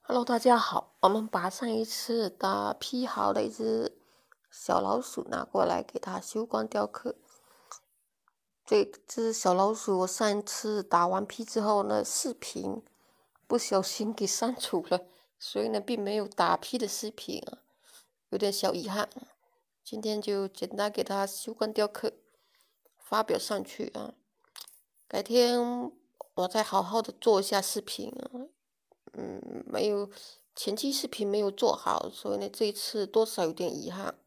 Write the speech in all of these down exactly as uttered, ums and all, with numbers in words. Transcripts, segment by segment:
Hello，大家好。我们把上一次打批好的一只小老鼠拿过来给它修光雕刻。这只小老鼠我上一次打完批之后呢，视频不小心给删除了，所以呢并没有打批的视频啊，有点小遗憾。今天就简单给它修光雕刻，发表上去啊。改天我再好好的做一下视频啊。嗯，没有前期视频没有做好，所以呢，这一次多少有点遗憾，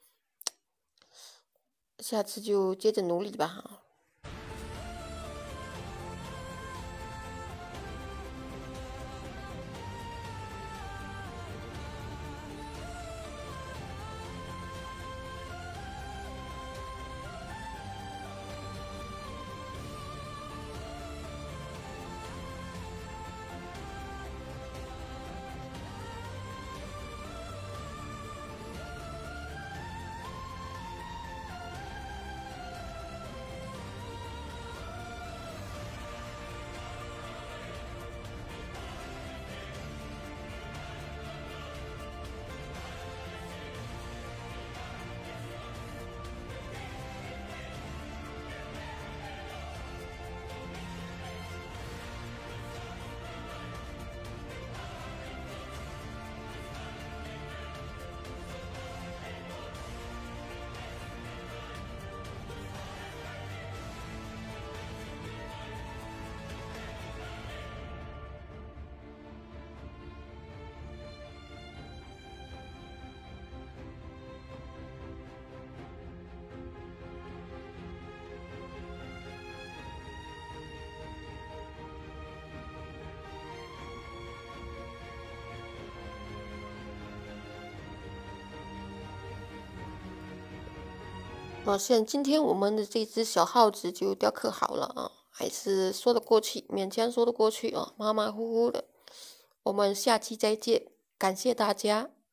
下次就接着努力吧。那现今天我们的这只小耗子就雕刻好了啊，还是说得过去，勉强说得过去啊，马马虎虎的。我们下期再见，感谢大家。